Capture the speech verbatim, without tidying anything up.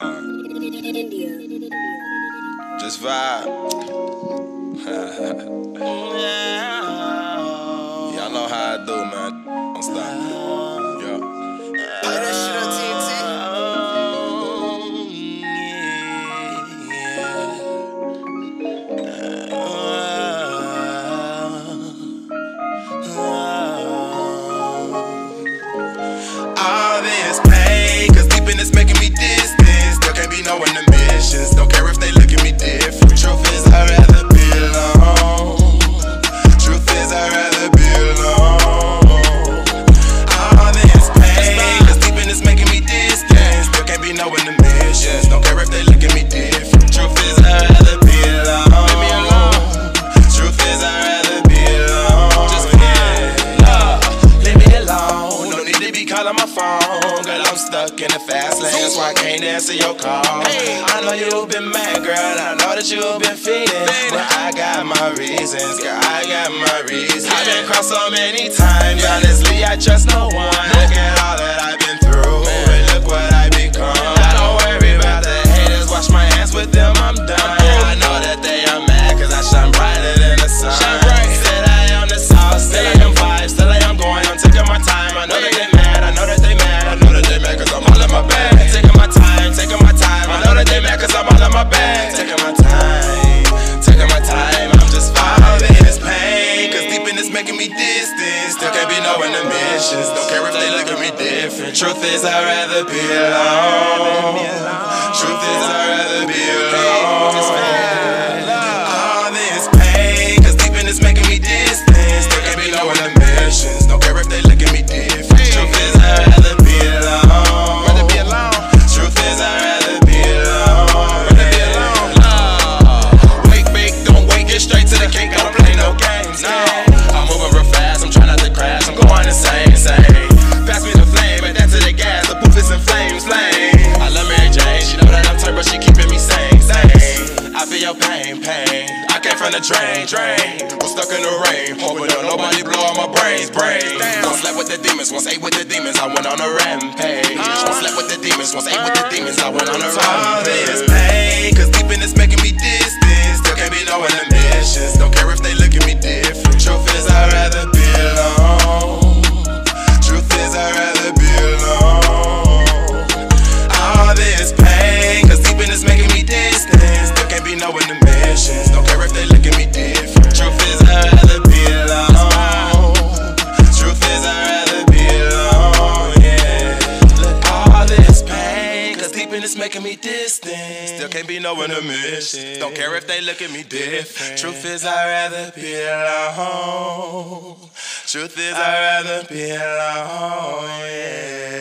India. Just vibe. Y'all know how I do, man. Don't stop. Yo. Play that shit on T N T. All this pain, cause deep in it's making me distant. Still can't be knowing the missions. Don't care if they look at me different. Truth is, I'd rather be alone. Truth is, I'd rather be alone. All this pain, cause deep in it's making me distant. Still can't be knowing the missions. Don't care if they look at me different. Truth is, I'd rather be alone. Leave me alone. Truth is, I'd rather be alone. Just forget. Leave me alone. No need to be calling my phone, girl, I'm stuck in the fast lane, that's why I can't answer your call. I know you've been mad, girl, I know that you've been feeding, but I got my reasons, girl, I got my reasons. I've been crossed so many times, honestly, I trust no one. Look at all that I've been through, and look what I become. I don't worry about the haters, wash my hands with them, I'm done. I know that they are mad, cause I shine brighter than the sun. Said I am the sauce, still I am vibes, still I am going, I'm taking my time. I know that they mad, I know that they mad, I know that they mad cause I'm all in my bag. Taking my time, taking my time, I know that they mad cause I'm all in my bag. Taking my time, taking my time, I'm just vibing this pain, cause deep in it's making me distant. Still can't be knowing the missions, don't care if they look at me different. Truth is I'd rather be alone. Truth is I'd rather be alone. All this pain, cause deep in it's making me distant. Still can't be knowing the missions, don't care if they look at me different. Truth is I'd rather be alone. Rather be alone. Truth is I'd rather be alone. Rather be alone. Uh, wait, bake, don't wait, get straight to the cake. I don't play no games. No, I'm moving real fast. I'm trying not to crash. I'm going insane, insane. Pass me the flame, and that's to the gas. The poof is in flames, flame. I love Mary Jane. She know that I'm turned, but she keeping me sane, sane. I feel your pain, pain. I came from the drain, drain. Was stuck in the rain, hoping that nobody blow out my brains, brains. Once slept with the demons, once ate with the demons, I went on a rampage. Once slept with the demons, once ate with the demons, I went on a rampage. All this pain, cause deep in it's making me distant. Still can't be knowing the missions, don't care if they look at me different. Truth is I'd rather be alone. Truth is I'd rather be alone. All this pain, cause deep in it's making me distant. Still can't be knowing the missions, don't care if they look at me different. Truth is I'd rather be alone. Truth is I'd rather be alone, yeah. Look, all this pain, cause deep in it's making me distant. Still can't be knowing the mission, don't care if they look at me different. Truth is I'd rather be alone. Truth is I'd rather be alone, yeah.